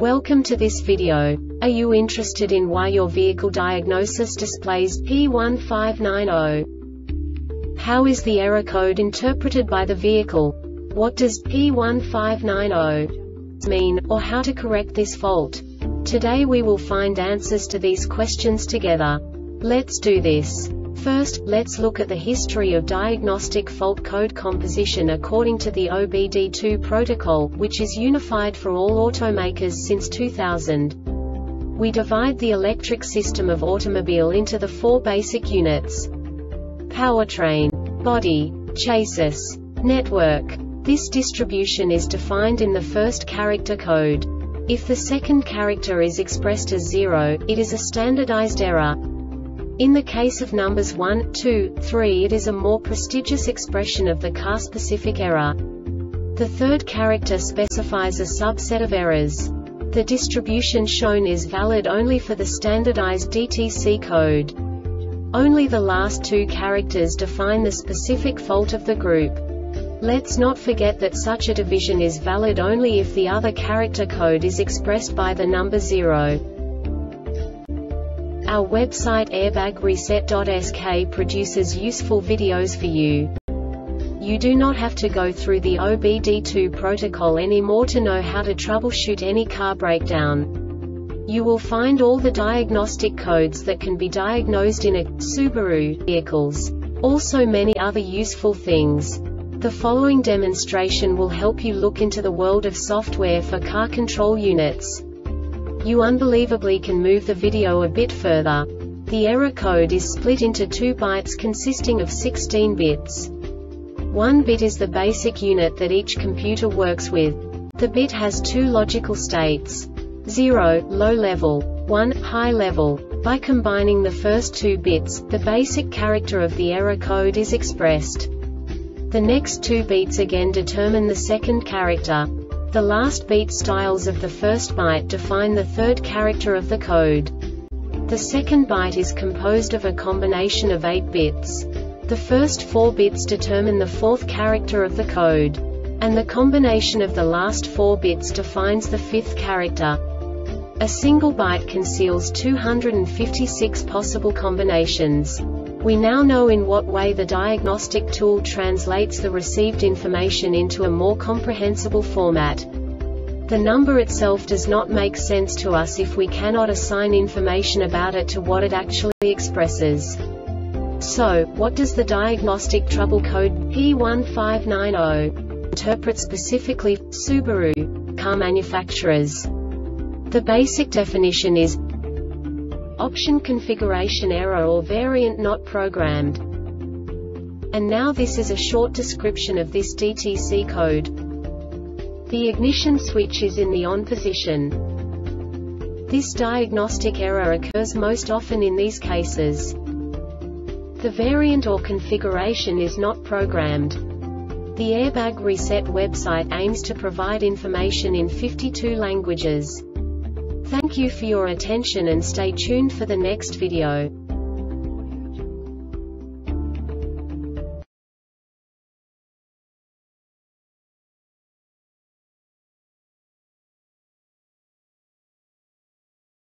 Welcome to this video. Are you interested in why your vehicle diagnosis displays P1590? How is the error code interpreted by the vehicle? What does P1590 mean, or how to correct this fault? Today we will find answers to these questions together. Let's do this. First, let's look at the history of diagnostic fault code composition according to the OBD2 protocol, which is unified for all automakers since 2000. We divide the electric system of automobile into the four basic units: powertrain, body, chassis, network. This distribution is defined in the first character code. If the second character is expressed as 0, it is a standardized error. In the case of numbers 1, 2, 3, it is a more prestigious expression of the car-specific error. The third character specifies a subset of errors. The distribution shown is valid only for the standardized DTC code. Only the last two characters define the specific fault of the group. Let's not forget that such a division is valid only if the other character code is expressed by the number 0. Our website airbagreset.sk produces useful videos for you. You do not have to go through the OBD2 protocol anymore to know how to troubleshoot any car breakdown. You will find all the diagnostic codes that can be diagnosed in a Subaru vehicles. Also many other useful things. The following demonstration will help you look into the world of software for car control units. You unbelievably can move the video a bit further. The error code is split into 2 bytes consisting of 16 bits. 1 bit is the basic unit that each computer works with. The bit has 2 logical states: 0, low level, 1, high level. By combining the first 2 bits, the basic character of the error code is expressed. The next 2 beats again determine the second character. The last beat styles of the first byte define the third character of the code. The second byte is composed of a combination of 8 bits. The first 4 bits determine the fourth character of the code. And the combination of the last 4 bits defines the fifth character. A single byte conceals 256 possible combinations. We now know in what way the diagnostic tool translates the received information into a more comprehensible format. The number itself does not make sense to us if we cannot assign information about it to what it actually expresses. So, what does the diagnostic trouble code P1590 interpret specifically for Subaru car manufacturers? The basic definition is option configuration error or variant not programmed. And now this is a short description of this DTC code. The ignition switch is in the on position. This diagnostic error occurs most often in these cases. The variant or configuration is not programmed. The Airbag Reset website aims to provide information in 52 languages. Thank you for your attention and stay tuned for the next video.